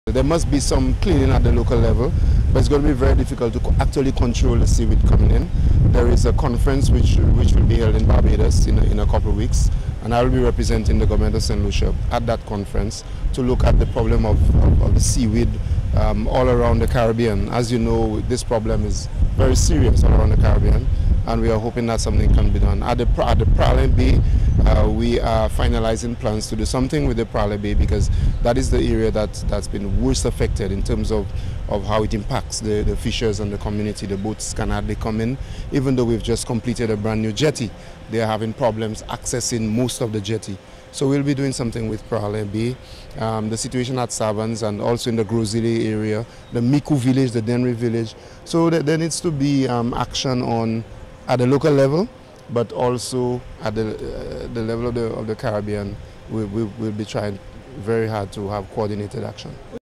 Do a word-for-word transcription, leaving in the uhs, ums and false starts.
There must be some cleaning at the local level, but it's going to be very difficult to actually control the seaweed coming in. There is a conference which which will be held in Barbados in a, in a couple of weeks, and I will be representing the government of Saint Lucia at that conference to look at the problem of, of, of the seaweed um, all around the Caribbean. As you know, this problem is very serious all around the Caribbean, and we are hoping that something can be done. At the, at the Prowling Bay, uh, we are finalizing plans to do something with the Prowling Bay, because that is the area that, that's been worst affected in terms of, of how it impacts the, the fishers and the community. The boats can hardly come in. Even though we've just completed a brand new jetty, they are having problems accessing most of the jetty. So we'll be doing something with Prowling Bay, um, the situation at Savans, and also in the Grozile area, the Miku village, the Denry village. So th there needs to be um, action on at the local level, but also at the, uh, the level of the, of the Caribbean. We, we, we'll be trying very hard to have coordinated action.